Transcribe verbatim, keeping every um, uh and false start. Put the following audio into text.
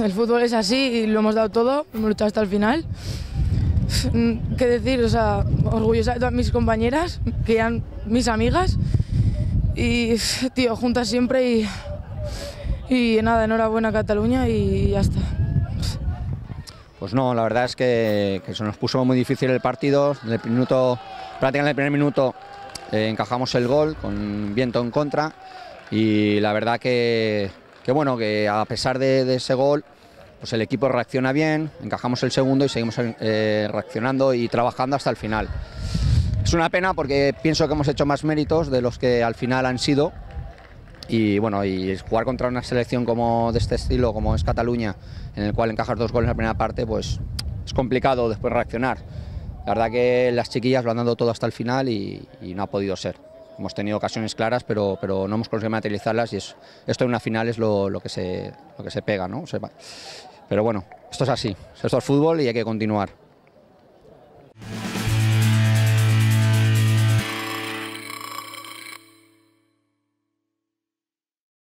el fútbol es así y lo hemos dado todo, hemos luchado hasta el final. ¿Qué decir? O sea, orgullosa de todas mis compañeras, que eran mis amigas. Y, tío, juntas siempre y, y nada, enhorabuena a Cataluña y ya está. Pues no, la verdad es que, que se nos puso muy difícil el partido. En el minuto, prácticamente en el primer minuto eh, encajamos el gol con viento en contra y la verdad que, que bueno, que a pesar de, de ese gol, pues el equipo reacciona bien, encajamos el segundo y seguimos eh, reaccionando y trabajando hasta el final. Es una pena porque pienso que hemos hecho más méritos de los que al final han sido. Y bueno, y jugar contra una selección como de este estilo, como es Cataluña, en el cual encajar dos goles en la primera parte, pues es complicado después reaccionar. La verdad que las chiquillas lo han dado todo hasta el final y, y no ha podido ser. Hemos tenido ocasiones claras, pero, pero no hemos conseguido materializarlas y es, esto en una final es lo, lo, que, se, lo que se pega, ¿no? Pero bueno, esto es así, esto es fútbol y hay que continuar.